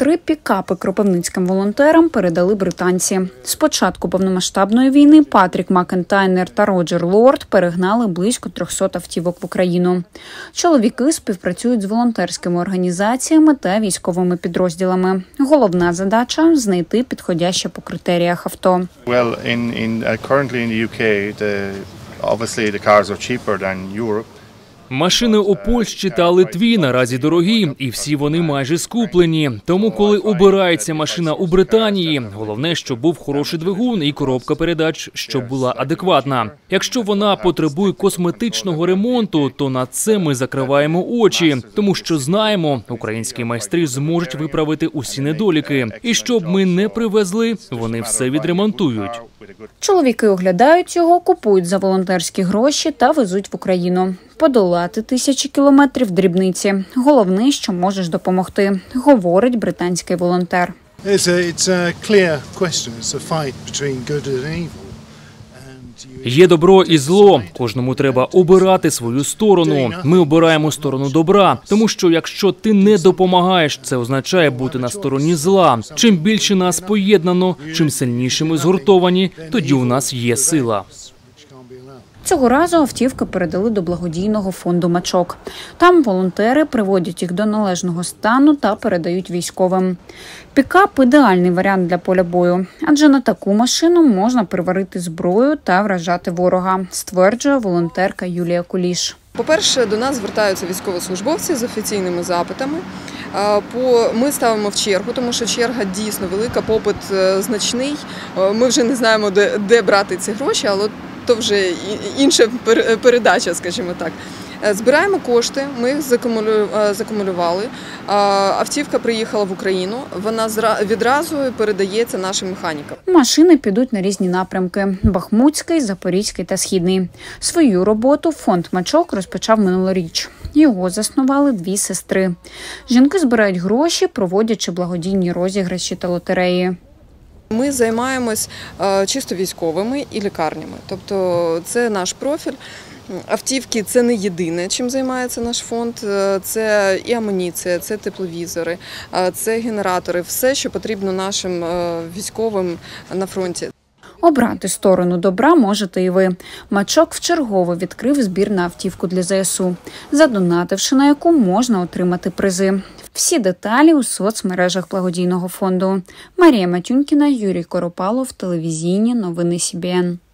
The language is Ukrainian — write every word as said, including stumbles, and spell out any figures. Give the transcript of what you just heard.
Три пікапи кропивницьким волонтерам передали британці. З початку повномасштабної війни Патрік Макентайнер та Роджер Лорд перегнали близько трьохсот автівок в Україну. Чоловіки співпрацюють з волонтерськими організаціями та військовими підрозділами. Головна задача – знайти підходяще по критеріях авто. Well, in, in, uh, currently in the U K, the, obviously the cars are cheaper than Europe. Машини у Польщі та Литві наразі дорогі, і всі вони майже скуплені. Тому, коли обирається машина у Британії, головне, щоб був хороший двигун і коробка передач, щоб була адекватна. Якщо вона потребує косметичного ремонту, то на це ми закриваємо очі, тому що знаємо, українські майстри зможуть виправити усі недоліки. І щоб ми не привезли, вони все відремонтують. Чоловіки оглядають його, купують за волонтерські гроші та везуть в Україну. Подолати тисячі кілометрів – дрібниці. Головне, що можеш допомогти, говорить британський волонтер. Є добро і зло. Кожному треба обирати свою сторону. Ми обираємо сторону добра, тому що якщо ти не допомагаєш, це означає бути на стороні зла. Чим більше нас поєднано, чим сильніше ми згуртовані, тоді у нас є сила. Цього разу автівки передали до благодійного фонду «Мачок». Там волонтери приводять їх до належного стану та передають військовим. Пікап – ідеальний варіант для поля бою, адже на таку машину можна приварити зброю та вражати ворога, стверджує волонтерка Юлія Куліш. По-перше, до нас звертаються військовослужбовці з офіційними запитами. Ми ставимо в чергу, тому що черга дійсно велика, попит значний. Ми вже не знаємо, де, де брати ці гроші, але то вже інша передача, скажімо так. Збираємо кошти, ми їх закумулювали. Автівка приїхала в Україну, вона відразу передається нашим механікам. Машини підуть на різні напрямки – Бахмутський, Запорізький та Східний. Свою роботу фонд «Мачок» розпочав минулоріч. Його заснували дві сестри. Жінки збирають гроші, проводячи благодійні розіграші та лотереї. Ми займаємось чисто військовими і лікарнями, тобто це наш профіль. Автівки – це не єдине, чим займається наш фонд, це і амуніція, це тепловізори, це генератори, все, що потрібно нашим військовим на фронті. Обрати сторону добра можете і ви. «Мачок» вчергово відкрив збір на автівку для зе ес у, задонативши на яку можна отримати призи. Всі деталі у соцмережах благодійного фонду. Марія Матюнькіна, Юрій Коропалов, телевізійні новини Сі Бі Ен.